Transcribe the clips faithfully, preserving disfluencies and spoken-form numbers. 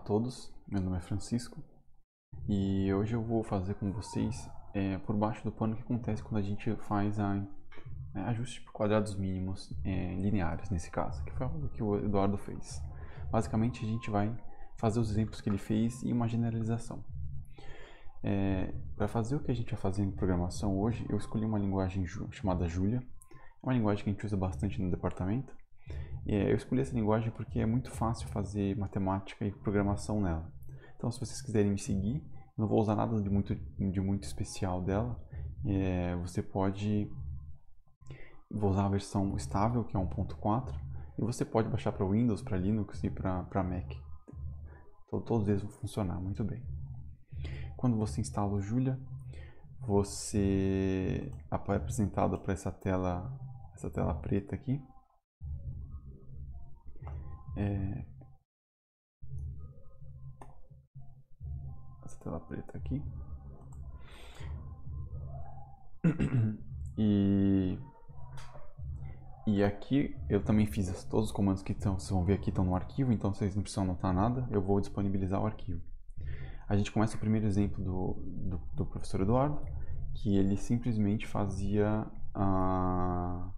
todos, meu nome é Francisco e hoje eu vou fazer com vocês é, por baixo do pano o que acontece quando a gente faz a, é, ajuste por quadrados mínimos é, lineares, nesse caso, que foi o que o Eduardo fez. Basicamente a gente vai fazer os exemplos que ele fez e uma generalização. É, para fazer o que a gente vai fazer em programação hoje, eu escolhi uma linguagem chamada Julia, uma linguagem que a gente usa bastante no departamento. Eu escolhi essa linguagem porque é muito fácil fazer matemática e programação nela. Então, se vocês quiserem me seguir, eu não vou usar nada de muito, de muito especial dela. É, você pode... Vou usar a versão estável, que é um ponto quatro, e você pode baixar para Windows, para Linux e para Mac. Então, todos eles vão funcionar muito bem. Quando você instala o Julia, você é apresentado para essa tela, essa tela preta aqui. É, essa tela preta aqui. E, e aqui eu também fiz todos os comandos que estão, vocês vão ver aqui estão no arquivo, então vocês não precisam anotar nada, eu vou disponibilizar o arquivo. A gente começa o primeiro exemplo do, do, do professor Eduardo, que ele simplesmente fazia a,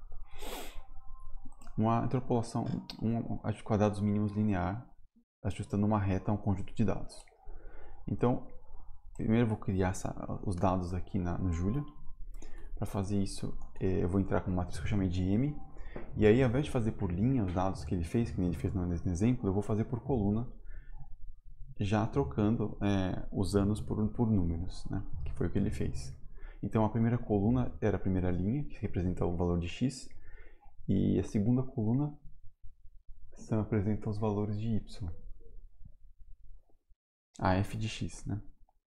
uma interpolação um, de quadrados mínimos linear, ajustando uma reta a um conjunto de dados. Então, primeiro eu vou criar essa, os dados aqui na, no Julia. Para fazer isso, eu vou entrar com uma matriz que eu chamei de M, e aí ao invés de fazer por linha os dados que ele fez, que ele fez nesse exemplo, eu vou fazer por coluna, já trocando é, os anos por, por números, né? Que foi o que ele fez. Então a primeira coluna era a primeira linha, que representa o valor de x, e a segunda coluna representa os valores de y, a f de x, né?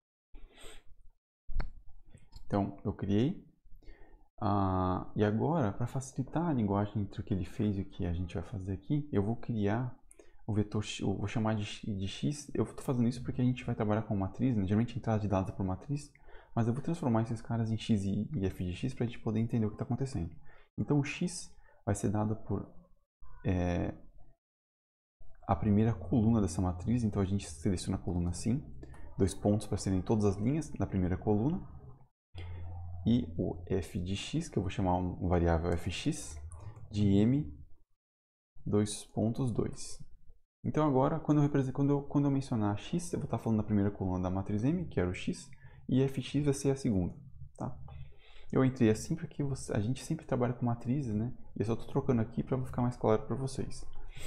Então eu criei. Ah, e agora, para facilitar a linguagem entre o que ele fez e o que a gente vai fazer aqui, eu vou criar o vetor x, eu vou chamar de, de x. Eu estou fazendo isso porque a gente vai trabalhar com matriz, né? Geralmente entrada de dados é por matriz, mas eu vou transformar esses caras em x e, e f de x para a gente poder entender o que está acontecendo. Então o x vai ser dado por é, a primeira coluna dessa matriz, então a gente seleciona a coluna assim, dois pontos para serem todas as linhas da primeira coluna. E o f de x, que eu vou chamar um variável fx, de m, dois pontos dois. Então agora, quando eu, quando, eu, quando eu mencionar x, eu vou estar falando da primeira coluna da matriz M, que era o x, e fx vai ser a segunda. Tá? Eu entrei assim porque você, a gente sempre trabalha com matrizes, né? E eu só estou trocando aqui para ficar mais claro para vocês.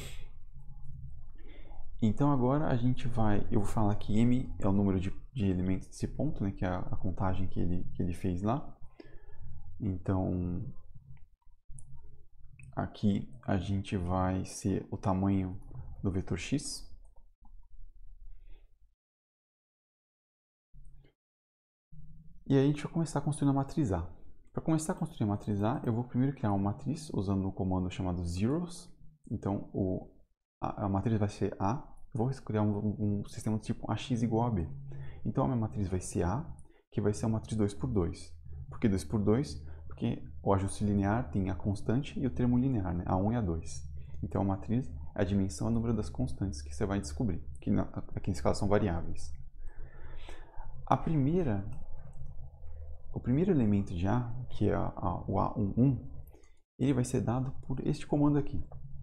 Então agora a gente vai, eu vou falar que m é o número de, de elementos desse ponto, né, que é a, a contagem que ele, que ele fez lá. Então aqui a gente vai ser o tamanho do vetor x. E aí a gente vai começar a construir a matriz A. Para começar a construir a matriz A, eu vou primeiro criar uma matriz usando um comando chamado zeros. Então o, a, a matriz vai ser A. Eu vou criar um, um sistema do tipo A x igual a B. Então a minha matriz vai ser A, que vai ser uma matriz dois por dois. Por que dois por dois? Porque o ajuste linear tem a constante e o termo linear, né? A um e a dois. Então a matriz é a dimensão, é o número das constantes que você vai descobrir, que na, aqui nesse caso são variáveis. A primeira, o primeiro elemento de A, que é a, a, o A um um, ele vai ser dado por este comando aqui.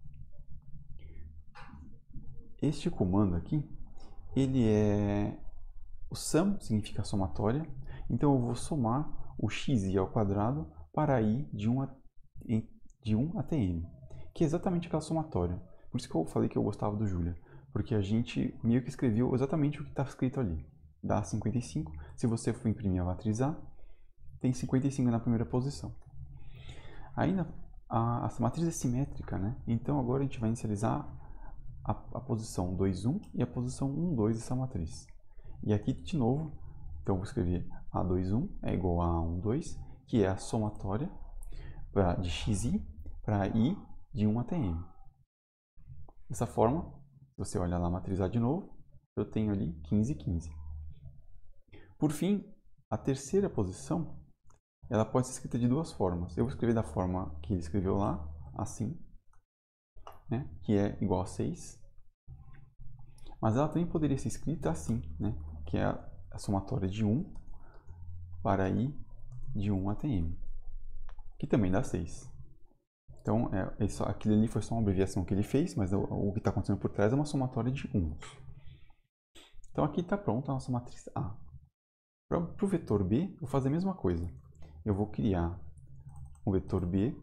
Este comando aqui, ele é... O sum significa somatória, então eu vou somar o xi ao quadrado para i de um, a, de um até m, que é exatamente aquela somatória. Por isso que eu falei que eu gostava do Julia, porque a gente meio que escreveu exatamente o que está escrito ali. Dá cinquenta e cinco, se você for imprimir a matriz A, tem cinquenta e cinco na primeira posição. Aí na, a, a matriz é simétrica, né? Então agora a gente vai inicializar a, a posição dois, um e a posição um, dois dessa matriz. E aqui de novo, então eu vou escrever A dois, um é igual a A um, dois, que é a somatória pra, de xi para i de um até m. Dessa forma, se você olhar lá a matriz A de novo, eu tenho ali quinze, quinze. Por fim, a terceira posição, ela pode ser escrita de duas formas. Eu vou escrever da forma que ele escreveu lá, assim, né, que é igual a seis. Mas ela também poderia ser escrita assim, né? Que é a somatória de um para i de um até m, que também dá seis. Então, é, isso, aquilo ali foi só uma abreviação que ele fez, mas o, o que está acontecendo por trás é uma somatória de um. Então, aqui está pronta a nossa matriz A. Para o vetor B, eu vou fazer a mesma coisa. Eu vou criar um vetor B,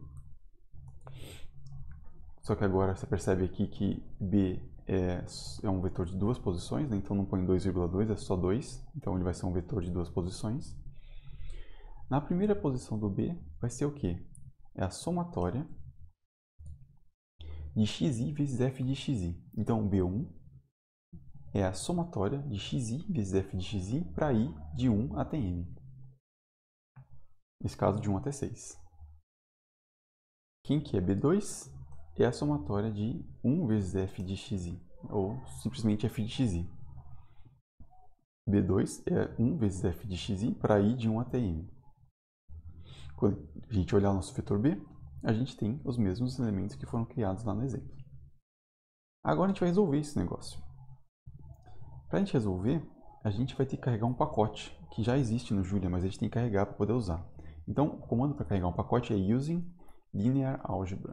só que agora você percebe aqui que B é, é um vetor de duas posições, né? Então não põe dois vírgula dois, é só dois. Então ele vai ser um vetor de duas posições. Na primeira posição do B vai ser o quê? É a somatória de xi vezes f de xi. Então B um é a somatória de xi vezes f de xi para i de um até m. Nesse caso, de um até seis. Quem que é B dois? É a somatória de um vezes f de xi, ou simplesmente f de xi. B dois é um vezes f de xi para i de um até m. Quando a gente olhar o nosso vetor B, a gente tem os mesmos elementos que foram criados lá no exemplo. Agora a gente vai resolver esse negócio. Para a gente resolver, a gente vai ter que carregar um pacote, que já existe no Julia, mas a gente tem que carregar para poder usar. Então, o comando para carregar um pacote é using linear algebra.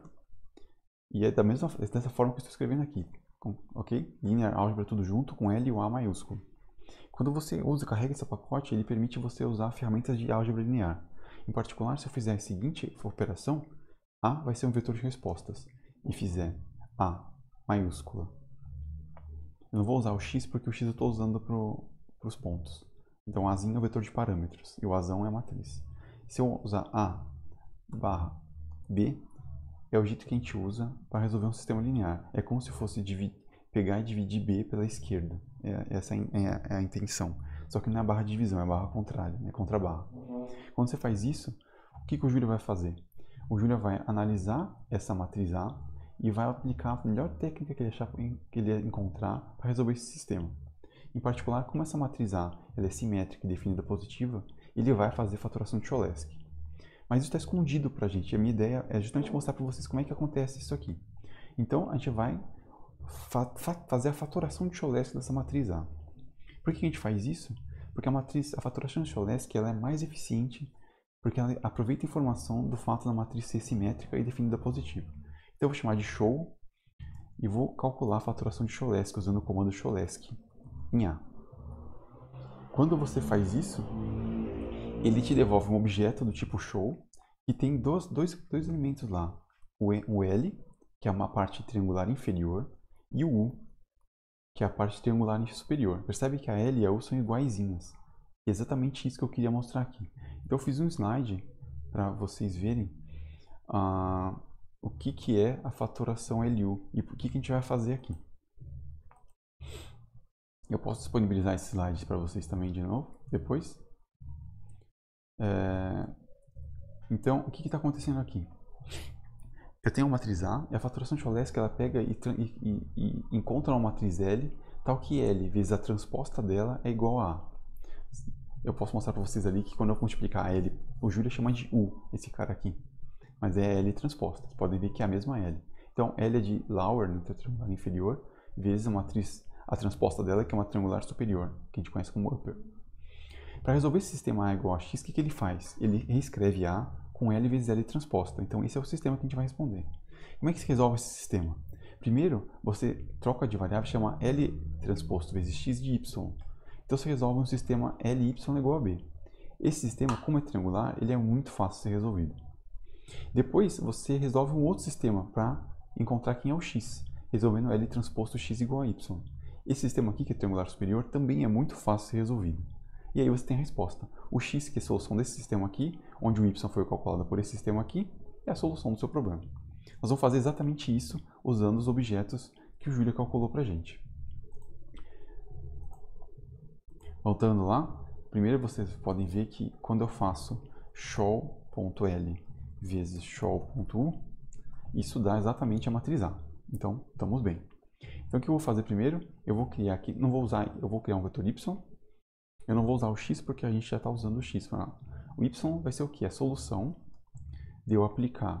E é da mesma, é dessa forma que eu estou escrevendo aqui, ok? Linear algebra tudo junto com L e o A maiúsculo. Quando você usa e carrega esse pacote, ele permite você usar ferramentas de álgebra linear. Em particular, se eu fizer a seguinte operação, A vai ser um vetor de respostas, e fizer A maiúscula. Eu não vou usar o x porque o x eu estou usando para os pontos. Então, Azinho é o vetor de parâmetros, e o Azão é a matriz. Se eu usar A barra B, é o jeito que a gente usa para resolver um sistema linear. É como se fosse pegar e dividir B pela esquerda. É, essa é a, é a intenção. Só que não é a barra de divisão, é a barra contrária, é contra a barra. Quando você faz isso, o que, que o Julia vai fazer? O Julia vai analisar essa matriz A e vai aplicar a melhor técnica que ele, achar, que ele encontrar para resolver esse sistema. Em particular, como essa matriz A ela é simétrica e definida positiva, ele vai fazer fatoração de Cholesky. Mas isso está escondido para a gente. A minha ideia é justamente mostrar para vocês como é que acontece isso aqui. Então, a gente vai fa fa fazer a fatoração de Cholesky dessa matriz A. Por que a gente faz isso? Porque a, matriz, a fatoração de Cholesky ela é mais eficiente porque ela aproveita a informação do fato da matriz ser simétrica e definida positiva. Então, eu vou chamar de show e vou calcular a fatoração de Cholesky usando o comando Cholesky em A. Quando você faz isso, ele te devolve um objeto do tipo show e tem dois, dois, dois elementos lá. O, o L, que é uma parte triangular inferior, e o U, que é a parte triangular superior. Percebe que a L e a U são iguaizinhas. É exatamente isso que eu queria mostrar aqui. Então eu fiz um slide para vocês verem uh, o que, que é a fatoração L U e o que, que a gente vai fazer aqui. Eu posso disponibilizar esse slide para vocês também de novo, depois. É... Então, o que está acontecendo aqui? Eu tenho uma matriz A e a fatoração de Cholesky ela pega e, e, e, e encontra uma matriz L, tal que L vezes a transposta dela é igual a A. Eu posso mostrar para vocês ali que quando eu multiplicar a L, o Julia chama de U, esse cara aqui. Mas é L transposta, vocês podem ver que é a mesma L. Então, L é de Laurent, no triangular inferior, vezes a matriz, a transposta dela, que é uma triangular superior, que a gente conhece como upper. Para resolver esse sistema A igual a x, o que, que ele faz? Ele reescreve A com L vezes L transposta. Então, esse é o sistema que a gente vai responder. Como é que se resolve esse sistema? Primeiro, você troca de variável, chama L transposto vezes x de y. Então, você resolve um sistema Ly igual a B. Esse sistema, como é triangular, ele é muito fácil de ser resolvido. Depois, você resolve um outro sistema para encontrar quem é o x, resolvendo L transposto x igual a y. Esse sistema aqui, que é triangular superior, também é muito fácil de ser resolvido. E aí você tem a resposta. O x, que é a solução desse sistema aqui, onde o y foi calculado por esse sistema aqui, é a solução do seu problema. Nós vamos fazer exatamente isso usando os objetos que o Julia calculou para a gente. Voltando lá, primeiro vocês podem ver que quando eu faço show.l vezes show.u, isso dá exatamente a matriz A. Então, estamos bem. Então, o que eu vou fazer primeiro? Eu vou criar aqui, não vou usar, eu vou criar um vetor y. Eu não vou usar o x porque a gente já está usando o x. O y vai ser o quê? A solução de eu aplicar,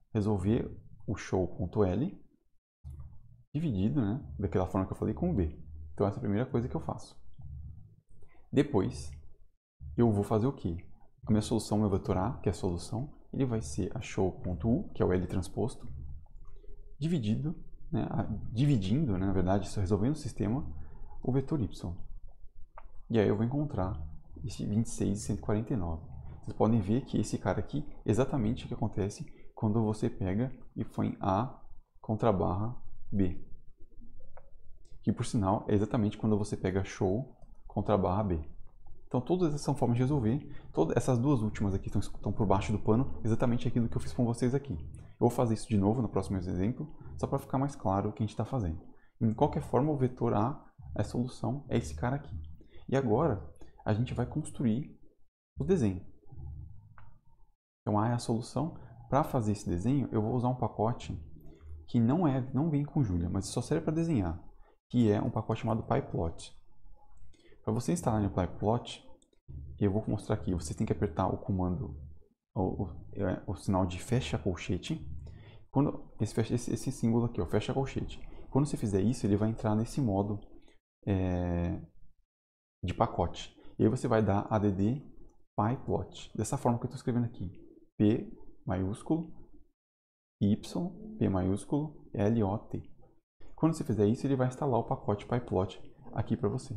resolver o show.l dividido, né, daquela forma que eu falei, com o b. Então essa é a primeira coisa que eu faço. Depois, eu vou fazer o quê? A minha solução, meu vetor A, que é a solução, ele vai ser a show.u, que é o L transposto, dividido, né, a, dividindo, né, na verdade, resolvendo o sistema, o vetor Y. E aí eu vou encontrar esse vinte e seis e cento e quarenta e nove. Vocês podem ver que esse cara aqui é exatamente o que acontece quando você pega e põe A contra barra B. Que, por sinal, é exatamente quando você pega show contra barra B. Então, todas essas são formas de resolver. Todas essas duas últimas aqui estão, estão por baixo do pano, exatamente aquilo que eu fiz com vocês aqui. Eu vou fazer isso de novo no próximo exemplo, só para ficar mais claro o que a gente está fazendo. De qualquer forma, o vetor A, a solução, é esse cara aqui. E agora, a gente vai construir o desenho. Então, A é a solução. Para fazer esse desenho, eu vou usar um pacote que não, é, não vem com Julia, mas só serve para desenhar, que é um pacote chamado PyPlot. Para você instalar no PyPlot, eu vou mostrar aqui, você tem que apertar o comando, o, o, o sinal de fecha colchete, quando, esse, esse, esse símbolo aqui, ó, fecha colchete. Quando você fizer isso, ele vai entrar nesse modo é, de pacote. E aí você vai dar add pyplot, dessa forma que eu estou escrevendo aqui, P maiúsculo, Y, P maiúsculo, L O T. Quando você fizer isso, ele vai instalar o pacote pyplot aqui para você.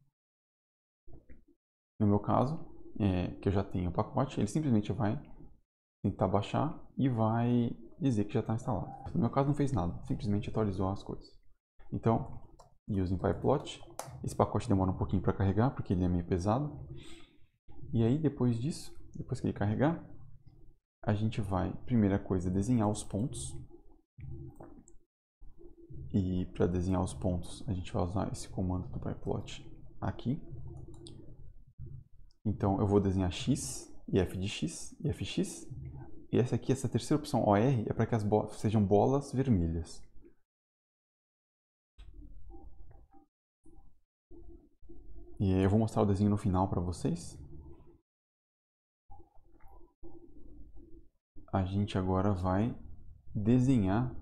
No meu caso, é, que eu já tenho o pacote, ele simplesmente vai tentar baixar e vai dizer que já está instalado. No meu caso não fez nada, simplesmente atualizou as coisas. Então, using pyplot, esse pacote demora um pouquinho para carregar, porque ele é meio pesado. E aí, depois disso, depois que ele carregar, a gente vai, primeira coisa, desenhar os pontos. E para desenhar os pontos, a gente vai usar esse comando do pyplot aqui. Então, eu vou desenhar x, e f de x, e fx. E essa aqui, essa terceira opção, O R, é para que as bo sejam bolas vermelhas. E aí eu vou mostrar o desenho no final para vocês. A gente agora vai desenhar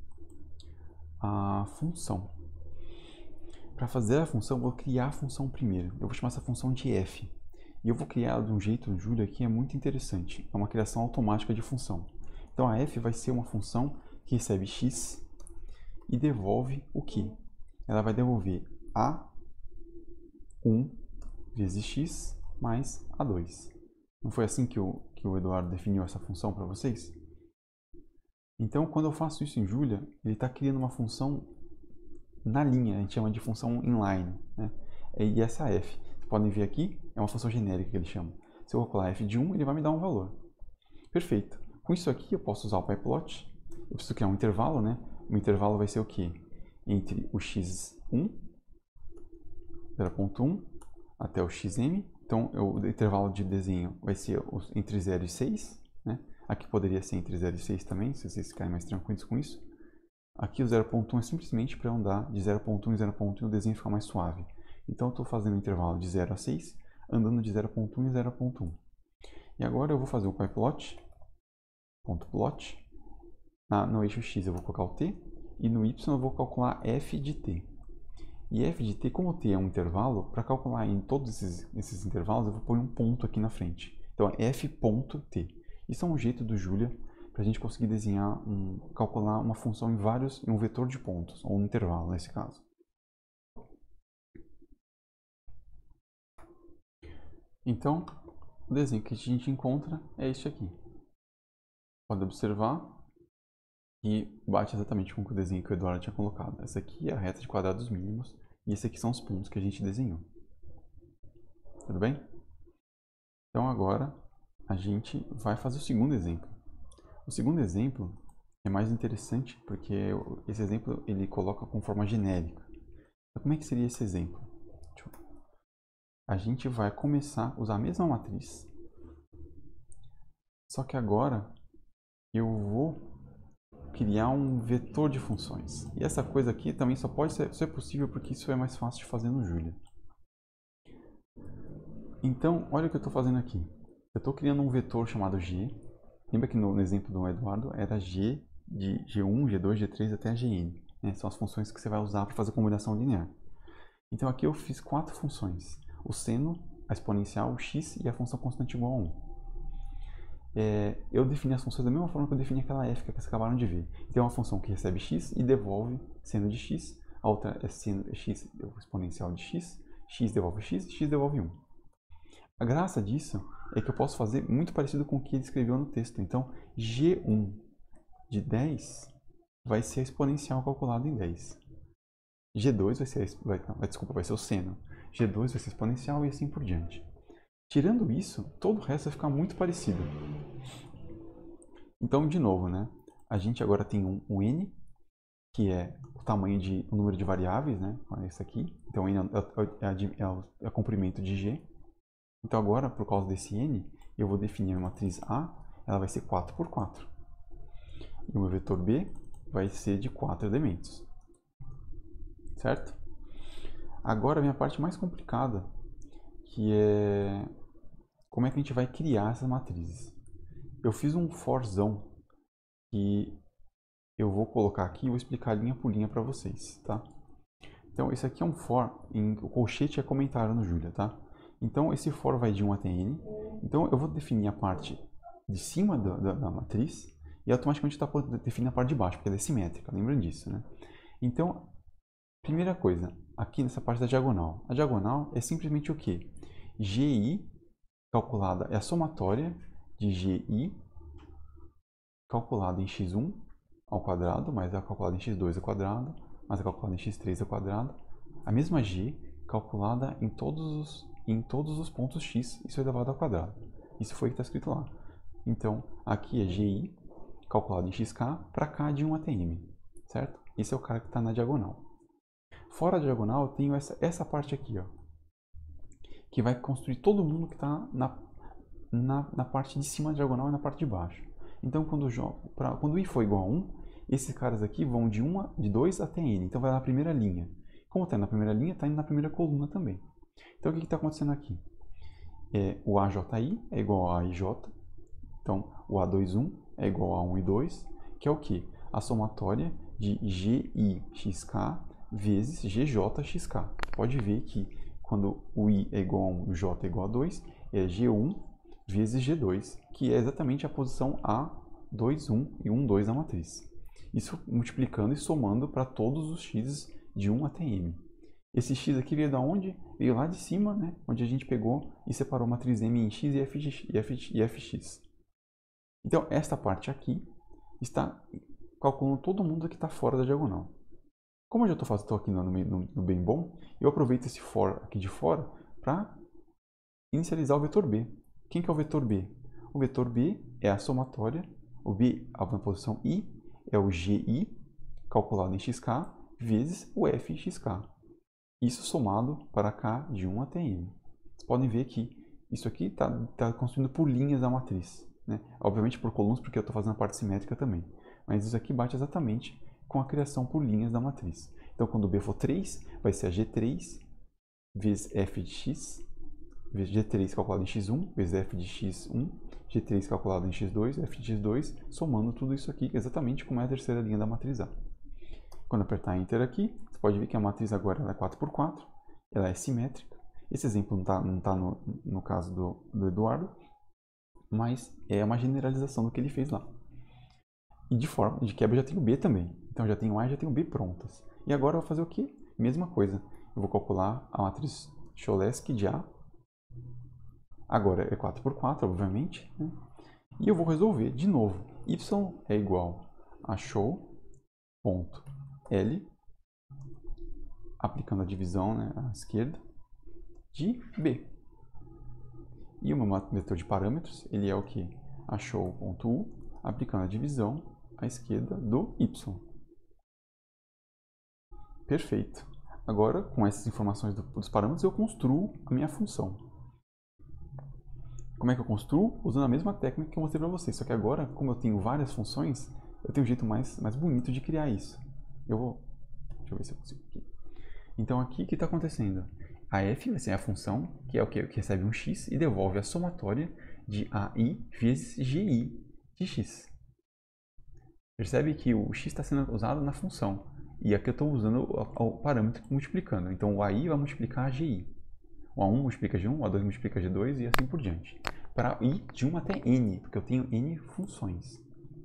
a função. Para fazer a função, eu vou criar a função primeiro. Eu vou chamar essa função de f. E eu vou criar ela de um jeito, Julia, que é muito interessante. É uma criação automática de função. Então a f vai ser uma função que recebe x e devolve o quê? Ela vai devolver a um vezes x mais a dois. Não foi assim que o, que o Eduardo definiu essa função para vocês? Então, quando eu faço isso em Julia, ele está criando uma função na linha, a gente chama de função inline, né? E essa f, vocês podem ver aqui, é uma função genérica que ele chama. Se eu calcular f de um, ele vai me dar um valor. Perfeito. Com isso aqui, eu posso usar o pyplot. Eu preciso criar um intervalo, né? O intervalo vai ser o quê? Entre o x um, zero ponto um, até o xm. Então, eu, o intervalo de desenho vai ser entre zero e seis, né? Aqui poderia ser entre zero e seis também, se vocês ficarem mais tranquilos com isso. Aqui o zero ponto um é simplesmente para andar de zero ponto um em zero ponto um e o desenho ficar mais suave. Então eu estou fazendo um intervalo de zero a seis, andando de zero ponto um em zero ponto um. E agora eu vou fazer o pyplot, ponto plot. Ah, no eixo x eu vou colocar o t, e no y eu vou calcular f de t. E f de t, como t é um intervalo, para calcular em todos esses, esses intervalos eu vou pôr um ponto aqui na frente. Então é f.t. Isso é um jeito do Julia para a gente conseguir desenhar, um, calcular uma função em vários, em um vetor de pontos, ou um intervalo nesse caso. Então, o desenho que a gente encontra é este aqui. Pode observar que bate exatamente com o desenho que o Eduardo tinha colocado. Essa aqui é a reta de quadrados mínimos e esses aqui são os pontos que a gente desenhou. Tudo bem? Então agora a gente vai fazer o segundo exemplo. O segundo exemplo é mais interessante porque esse exemplo ele coloca com forma genérica. Então, como é que seria esse exemplo? A gente vai começar a usar a mesma matriz, só que agora eu vou criar um vetor de funções. E essa coisa aqui também só pode ser, só é possível porque isso é mais fácil de fazer no Julia. Então, olha o que eu estou fazendo aqui. Eu estou criando um vetor chamado G. Lembra que no, no exemplo do Eduardo era G de G um, G dois, G três até a Gn. Né? São as funções que você vai usar para fazer combinação linear. Então aqui eu fiz quatro funções. O seno, a exponencial, o x e a função constante igual a um. É, eu defini as funções da mesma forma que eu defini aquela f que vocês acabaram de ver. Então é uma função que recebe x e devolve seno de x. A outra é seno é x exponencial de x. X devolve x e x devolve um. A graça disso é que eu posso fazer muito parecido com o que ele escreveu no texto. Então, g um de dez vai ser a exponencial calculada em dez. g dois vai ser, a, vai, não, desculpa, vai ser o seno. g dois vai ser exponencial e assim por diante. Tirando isso, todo o resto vai ficar muito parecido. Então, de novo, né? A gente agora tem um, um n, que é o tamanho de o número de variáveis, né? Esse aqui. Então, n é, é, é, é, o, é o comprimento de g. Então, agora, por causa desse n, eu vou definir a matriz A, ela vai ser quatro por quatro. E o meu vetor B vai ser de quatro elementos. Certo? Agora vem a parte mais complicada, que é como é que a gente vai criar essas matrizes. Eu fiz um forzão que eu vou colocar aqui e vou explicar linha por linha para vocês, tá? Então, esse aqui é um for, em, o colchete é comentário no Julia, tá? Então, esse for vai de um até n. Então, eu vou definir a parte de cima da, da, da matriz e automaticamente está definindo a parte de baixo, porque ela é simétrica, lembram disso, né? Então, primeira coisa, aqui nessa parte da diagonal. A diagonal é simplesmente o quê? Gi calculada é a somatória de Gi calculada em x um ao quadrado, mais a calculada em x dois ao quadrado, mais a calculada em x três ao quadrado. A mesma G calculada em todos os, em todos os pontos x, isso é elevado ao quadrado. Isso foi o que está escrito lá. Então, aqui é Gi calculado em xk para k de um até m, certo? Esse é o cara que está na diagonal. Fora a diagonal, eu tenho essa, essa parte aqui, ó, que vai construir todo mundo que está na, na, na parte de cima da diagonal e na parte de baixo. Então, quando, jogo, pra, quando i for igual a um, esses caras aqui vão de, uma, de dois até n. Então, vai na primeira linha. Como está na primeira linha, está indo na primeira coluna também. Então, o que está acontecendo aqui? É, o A J I é igual a A I J. Então, o A dois um é igual a um e dois, que é o quê? A somatória de G I X K vezes G J X K. Pode ver que quando o I é igual a um e o J é igual a dois, é G um vezes G dois, que é exatamente a posição A dois um e um dois da matriz. Isso multiplicando e somando para todos os x de um até m. Esse x aqui veio da onde? Veio lá de cima, né? Onde a gente pegou e separou a matriz M em x e, f, e, f, e fx. Então, esta parte aqui está calculando todo mundo que está fora da diagonal. Como eu já estou aqui no, no, no bem bom, eu aproveito esse for aqui de fora para inicializar o vetor b. Quem que é o vetor b? O vetor b é a somatória, o b na posição i é o gi calculado em xk vezes o fxk. Isso somado para k de um até m. Vocês podem ver que isso aqui está tá construindo por linhas da matriz, né? Obviamente por colunas, porque eu estou fazendo a parte simétrica também. Mas isso aqui bate exatamente com a criação por linhas da matriz. Então, quando b for três, vai ser a G três vezes f de x, vezes G três calculado em x um, vezes f de x um, G três calculado em x dois, f de x dois, somando tudo isso aqui, exatamente como é a terceira linha da matriz A. Quando apertar Enter aqui, você pode ver que a matriz agora ela é quatro por quatro, ela é simétrica. Esse exemplo não está não tá no, no caso do, do Eduardo, mas é uma generalização do que ele fez lá. E de forma de quebra eu já tenho B também. Então já tenho A e já tenho B prontas. E agora eu vou fazer o quê? Mesma coisa. Eu vou calcular a matriz Cholesky de A. Agora é quatro por quatro, obviamente, né? E eu vou resolver de novo. Y é igual a show ponto L, aplicando a divisão, né, à esquerda, de B. E o meu vetor de parâmetros, ele é o que? A show.u, aplicando a divisão à esquerda do Y. Perfeito. Agora, com essas informações do, dos parâmetros, eu construo a minha função. Como é que eu construo? Usando a mesma técnica que eu mostrei para vocês. Só que agora, como eu tenho várias funções, eu tenho um jeito mais, mais bonito de criar isso. Eu vou... Deixa eu ver se eu consigo aqui. Então, aqui, o que está acontecendo? A f vai ser a função, que é o que, que recebe um x, e devolve a somatória de A I vezes G I de x. Percebe que o x está sendo usado na função. E aqui eu estou usando o, o parâmetro multiplicando. Então o A I vai multiplicar a G I. O A um multiplica G um, o A dois multiplica G dois e assim por diante. Para ir de um até N, porque eu tenho N funções.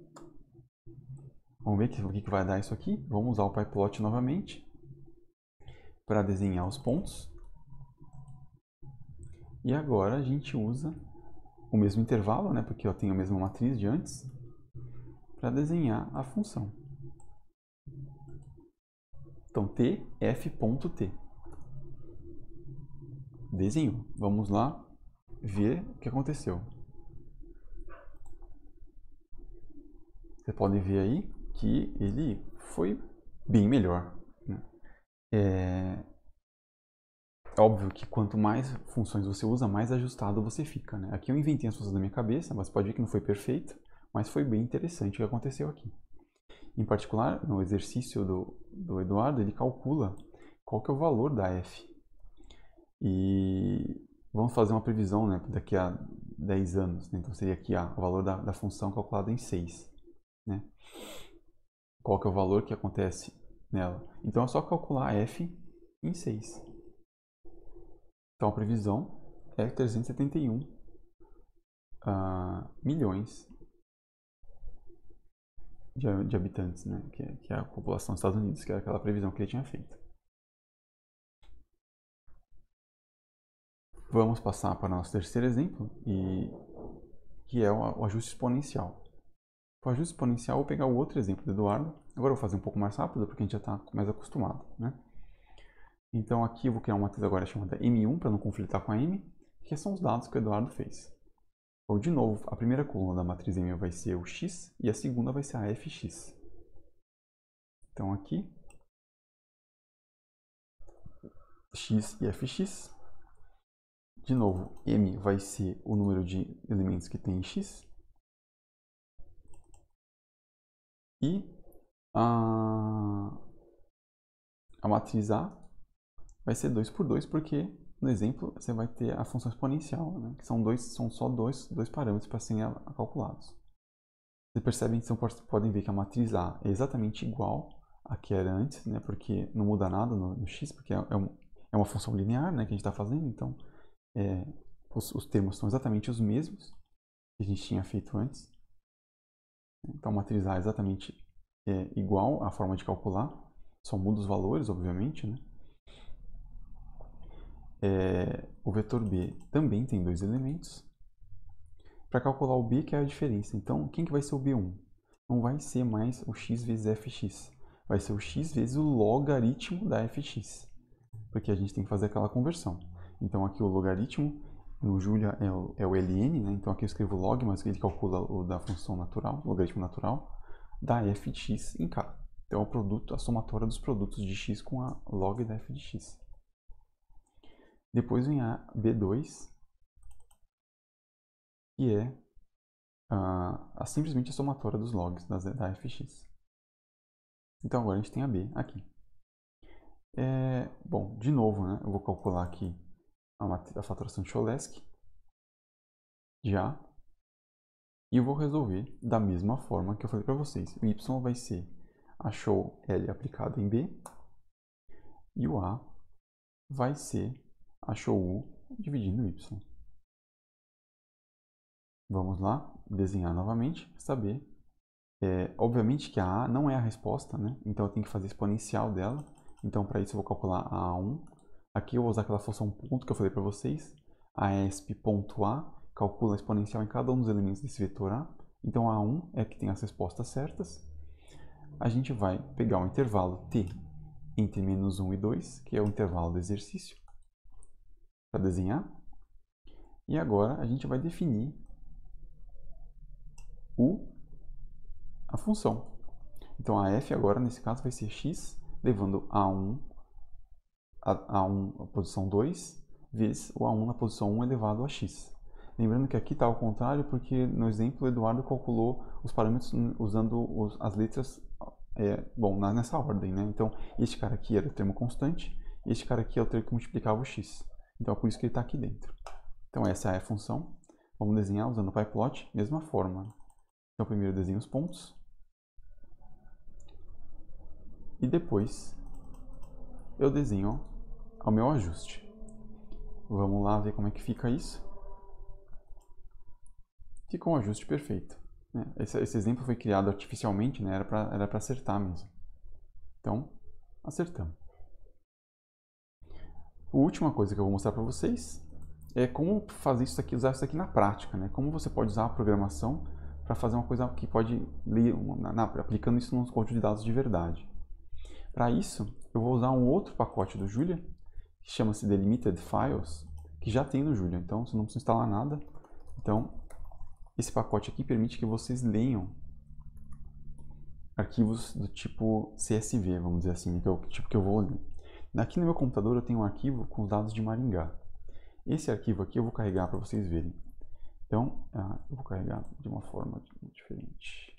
Vamos ver o que, que vai dar isso aqui. Vamos usar o pyplot novamente para desenhar os pontos. E agora a gente usa o mesmo intervalo, né, porque eu tenho a mesma matriz de antes, para desenhar a função. Então, t, f.t. Desenhou. Vamos lá ver o que aconteceu. Você pode ver aí que ele foi bem melhor. É óbvio que quanto mais funções você usa, mais ajustado você fica. Né? Aqui eu inventei as funções da minha cabeça, mas pode ver que não foi perfeito, mas foi bem interessante o que aconteceu aqui. Em particular, no exercício do, do Eduardo, ele calcula qual que é o valor da f. E vamos fazer uma previsão, né, daqui a dez anos. Né? Então seria aqui ah, o valor da, da função calculado em seis. Né? Qual que é o valor que acontece nela? Então é só calcular f em seis. Então a previsão é trezentos e setenta e um uh, milhões de, de habitantes, né? que, é, que é a população dos Estados Unidos, que era aquela previsão que ele tinha feito. Vamos passar para o nosso terceiro exemplo, e, que é o, o ajuste exponencial. O ajuste exponencial, eu vou pegar o outro exemplo do Eduardo. Agora eu vou fazer um pouco mais rápido, porque a gente já está mais acostumado. Né? Então aqui eu vou criar uma matriz agora chamada M um, para não conflitar com a M, que são os dados que o Eduardo fez. Então, de novo, a primeira coluna da matriz M vai ser o X, e a segunda vai ser a F X. Então aqui, X e F X. De novo, M vai ser o número de elementos que tem em X. E a, a matriz A vai ser dois por dois, porque no exemplo você vai ter a função exponencial, né? que são, dois, são só dois, dois parâmetros para serem calculados. Vocês percebem que vocês podem ver que a matriz A é exatamente igual a que era antes, né? porque não muda nada no, no X, porque é, é, um, é uma função linear, né? que a gente está fazendo, então é, os, os termos são exatamente os mesmos que a gente tinha feito antes. Então a matriz A é exatamente é, igual à forma de calcular, só muda os valores, obviamente. Né? É, o vetor B também tem dois elementos. Para calcular o B, que é a diferença. Então, quem que vai ser o B um? Não vai ser mais o x vezes fx. Vai ser o x vezes o logaritmo da fx. Porque a gente tem que fazer aquela conversão. Então, aqui o logaritmo, no Julia é o, é o ln, né? Então aqui eu escrevo log, mas ele calcula o da função natural, o logaritmo natural, da f de x em k. Então, é o produto, a somatória dos produtos de x com a log da f de x. Depois vem a B dois, que é a, a, simplesmente a somatória dos logs da, da fx. Então agora a gente tem a B aqui. É, bom, de novo, né, eu vou calcular aqui a, a faturação de Cholesky, já, e eu vou resolver da mesma forma que eu falei para vocês. O y vai ser a show L aplicada em B, e o A vai ser a show U dividindo Y. Vamos lá, desenhar novamente, saber. É, obviamente que a A não é a resposta, né? Então eu tenho que fazer exponencial dela. Então para isso eu vou calcular a A um. Aqui eu vou usar aquela função ponto que eu falei para vocês. A esp.a calcula a exponencial em cada um dos elementos desse vetor A. Então a A um é que tem as respostas certas. A gente vai pegar o intervalo t entre menos um e dois, que é o intervalo do exercício, para desenhar. E agora a gente vai definir o, a função. Então a f agora, nesse caso, vai ser x, levando a um, a, a um a posição dois, vezes o a um na posição um elevado a x. Lembrando que aqui está ao contrário, porque no exemplo o Eduardo calculou os parâmetros usando os, as letras é, bom, nessa ordem. Né? Então, este cara aqui era o termo constante, e este cara aqui é o termo que multiplicava o x. Então, é por isso que ele está aqui dentro. Então, essa é a função. Vamos desenhar usando o pyplot, mesma forma. Então, primeiro eu desenho os pontos. e depois eu desenho o meu ajuste. Vamos lá ver como é que fica isso. Fica um ajuste perfeito. Né? Esse, esse exemplo foi criado artificialmente, né? Era para era para acertar mesmo. Então, acertamos. A última coisa que eu vou mostrar para vocês é como fazer isso aqui, usar isso aqui na prática, né? Como você pode usar a programação para fazer uma coisa que pode ler, na, na, aplicando isso num conjunto de dados de verdade. Para isso, eu vou usar um outro pacote do Julia, que chama-se Delimited Files, que já tem no Julia, então você não precisa instalar nada. Então, esse pacote aqui permite que vocês leiam arquivos do tipo C S V, vamos dizer assim, que é o tipo que eu vou ler. Aqui no meu computador eu tenho um arquivo com os dados de Maringá. Esse arquivo aqui eu vou carregar para vocês verem. Então, eu vou carregar de uma forma diferente.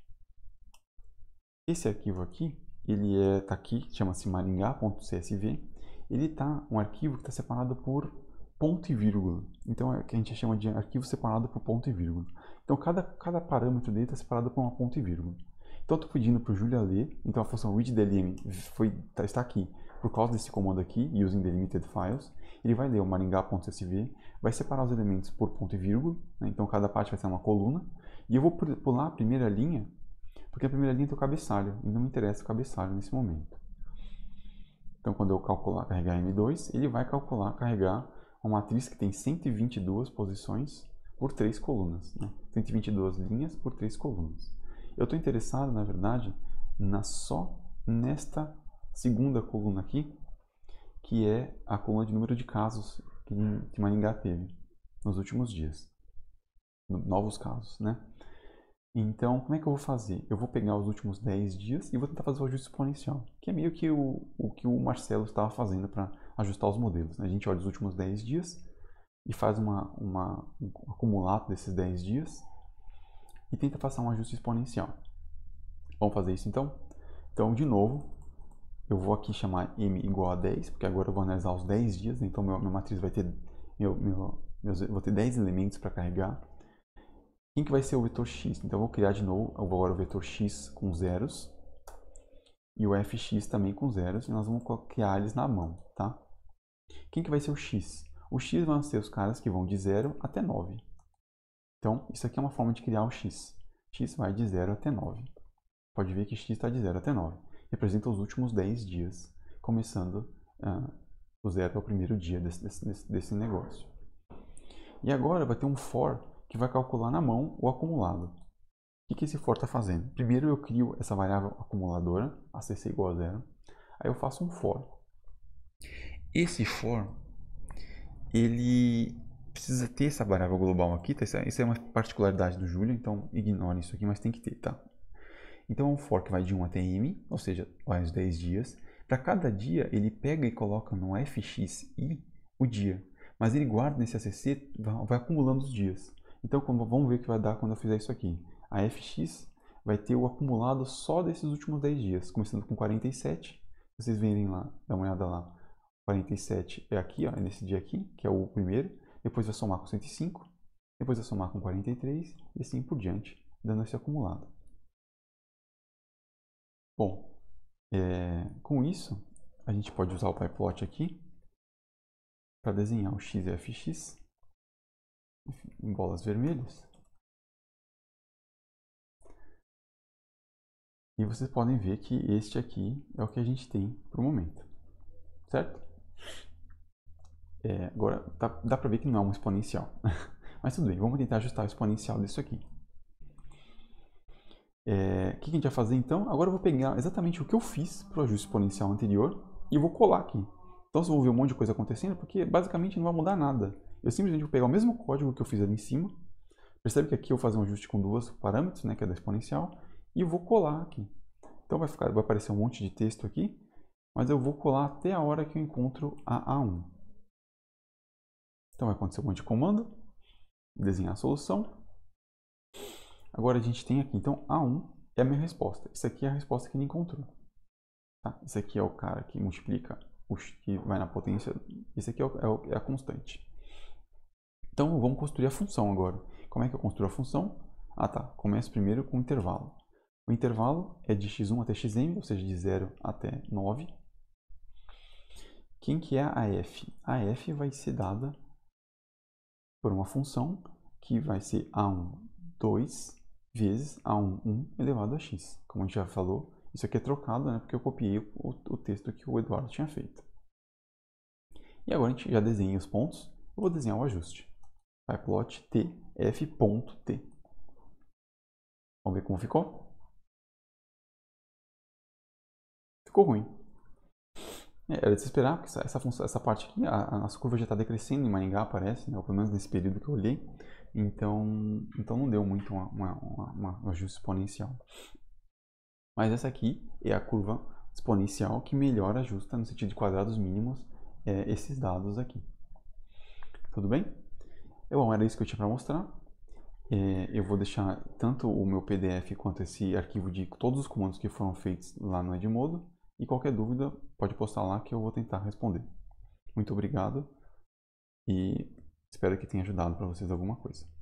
Esse arquivo aqui, ele é, tá aqui, chama-se maringá.csv. Ele tá um arquivo que está separado por ponto e vírgula. Então, é o que a gente chama de arquivo separado por ponto e vírgula. Então, cada, cada parâmetro dele está separado por uma ponto e vírgula. Então, eu estou pedindo para o Julia ler. Então, a função readDLM foi, tá, está aqui por causa desse comando aqui, using delimited files. Ele vai ler o maringá.csv, vai separar os elementos por ponto e vírgula, né? Então cada parte vai ser uma coluna, e eu vou pular a primeira linha, porque a primeira linha tem o cabeçalho, e não me interessa o cabeçalho nesse momento. Então quando eu calcular, carregar M dois, ele vai calcular, carregar uma matriz que tem cento e vinte e duas posições por três colunas, né? cento e vinte e duas linhas por três colunas. Eu estou interessado, na verdade, na, só nesta segunda coluna aqui, que é a coluna de número de casos que, que Maringá teve nos últimos dias. Novos casos, né? Então, como é que eu vou fazer? Eu vou pegar os últimos dez dias e vou tentar fazer o ajuste exponencial, que é meio que o, o que o Marcelo estava fazendo para ajustar os modelos, né? A gente olha os últimos dez dias e faz uma, uma, um acumulado desses dez dias e tenta fazer um ajuste exponencial. Vamos fazer isso então? Então, de novo, eu vou aqui chamar m igual a dez, porque agora eu vou analisar os dez dias, então meu, minha matriz vai ter, meu, meu, meus, vou ter dez elementos para carregar. Quem que vai ser o vetor x? Então eu vou criar de novo agora o vetor x com zeros e o fx também com zeros, e nós vamos criar eles na mão, tá? Quem que vai ser o x? O x vão ser os caras que vão de zero até nove. Então isso aqui é uma forma de criar o x. X vai de zero até nove. Pode ver que x está de zero até nove. Representa os últimos dez dias, começando uh, o zero é o primeiro dia desse, desse, desse negócio. E agora vai ter um for que vai calcular na mão o acumulado. O que, que esse for está fazendo? Primeiro eu crio essa variável acumuladora, a cc igual a zero, aí eu faço um for. Esse for, ele precisa ter essa variável global aqui, tá? Isso é uma particularidade do Julia, então ignorem isso aqui, mas tem que ter, tá? Então é um for que vai de um até m, ou seja, vai uns dez dias. Para cada dia, ele pega e coloca no fxi o dia. Mas ele guarda nesse A C C, vai, vai acumulando os dias. Então vamos ver o que vai dar quando eu fizer isso aqui. A fx vai ter o acumulado só desses últimos dez dias, começando com quarenta e sete. Vocês verem lá, dá uma olhada lá. quarenta e sete é aqui, ó, é nesse dia aqui, que é o primeiro. Depois vai somar com cento e cinco. Depois vai somar com quarenta e três e assim por diante, dando esse acumulado. Bom, é, com isso, a gente pode usar o pyplot aqui para desenhar o x e o fx em bolas vermelhas. E vocês podem ver que este aqui é o que a gente tem para o momento, certo? É, agora, dá, dá para ver que não é um exponencial, mas tudo bem, vamos tentar ajustar o exponencial disso aqui. É, o que a gente vai fazer então? Agora eu vou pegar exatamente o que eu fiz para o ajuste exponencial anterior e vou colar aqui. Então vocês vão ver um monte de coisa acontecendo, porque basicamente não vai mudar nada. Eu simplesmente vou pegar o mesmo código que eu fiz ali em cima. Percebe que aqui eu vou fazer um ajuste com duas parâmetros, né, que é da exponencial, e eu vou colar aqui. Então vai, ficar, vai aparecer um monte de texto aqui, mas eu vou colar até a hora que eu encontro a A um. Então vai acontecer um monte de comando, desenhar a solução. Agora a gente tem aqui, então A um é a minha resposta. Isso aqui é a resposta que ele encontrou. Tá? Esse aqui é o cara que multiplica, que vai na potência. Esse aqui é, o, é a constante. Então vamos construir a função agora. Como é que eu construo a função? Ah tá, começo primeiro com o intervalo. O intervalo é de x um até xm, ou seja, de zero até nove. Quem que é a f? A f vai ser dada por uma função que vai ser a um, dois vezes a um, um elevado a x. Como a gente já falou, isso aqui é trocado, né, porque eu copiei o, o texto que o Eduardo tinha feito. E agora a gente já desenha os pontos. Eu vou desenhar o ajuste. Pyplot t, f ponto t. Vamos ver como ficou? Ficou ruim. É, era de se esperar, porque essa, essa, função, essa parte aqui, a, a nossa curva já está decrescendo em Maringá, parece, né? Ou pelo menos nesse período que eu olhei. Então, então não deu muito uma, uma, uma, um ajuste exponencial. Mas essa aqui é a curva exponencial que melhor ajusta no sentido de quadrados mínimos é, esses dados aqui. Tudo bem? Bom, era isso que eu tinha para mostrar. É, eu vou deixar tanto o meu P D F quanto esse arquivo de todos os comandos que foram feitos lá no Edmodo. E qualquer dúvida, pode postar lá que eu vou tentar responder. Muito obrigado e espero que tenha ajudado para vocês alguma coisa.